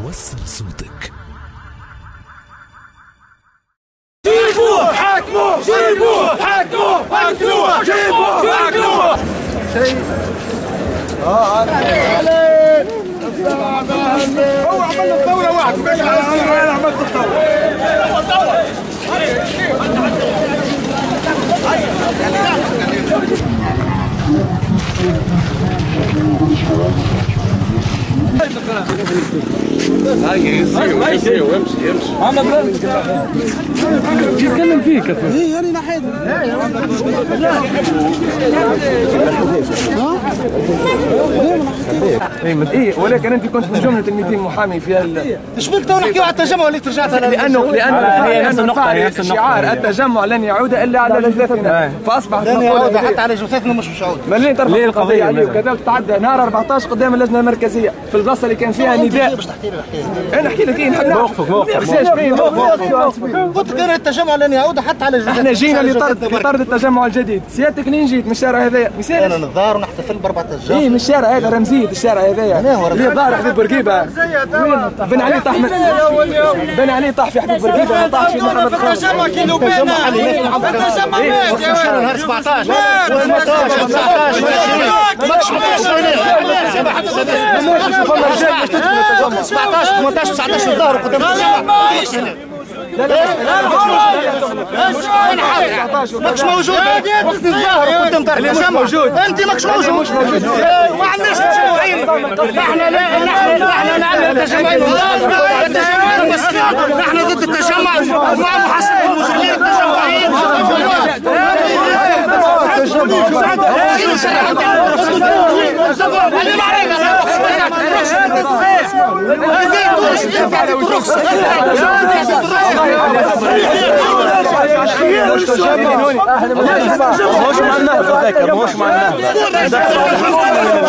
وصل صوتك. جيبوه حاكموه، جيبوه حاكموه، اقتلوه، جيبوه حاكموه. هو عمل الثورة واحد، انا عملت الثورة. يمشي يتكلم فيك ايه انا نحيد ايه ولكن انت كنت من جمله ال 200 محامي فيها ايش بك تو نحكيو على التجمع اللي رجعت لانه هي نفس النقطه شعار التجمع لن يعود الا على جثثنا فاصبح لن يعود حتى على جثثنا مش يعود ملي ترفع القضيه عليه وكذلك تعدى نهار 14 قدام اللجنه المركزيه في البلاصه اللي كان فيها نداء باش تحكي لي انا نحكي لك ايه نحب موقفك قلت كان التجمع لن يعود حتى على جثثنا احنا جينا لطرد التجمع الجديد سيادتك منين جيت من الشارع هذايا انا نظهر ونحتفل ب 14 ايه من الشارع هذا رمزيه الشارع هذايا اللي ظاهر حبيب بورقيبه بن علي طاح بن علي طاح في حبيب بورقيبه ما طاحش في محمد خالد التجمع كيلو بينا التجمع مات يا نهار 17 18 19 الظهر قدام ماكش موجود وقت الظهر قدام دار التجمع موجود انت ماكش موجود ما عندناش تجمعين احنا نعمل تجمعين نحن ضد التجمع مع محاسبه المسؤولين التجمعيين مش مع النهضة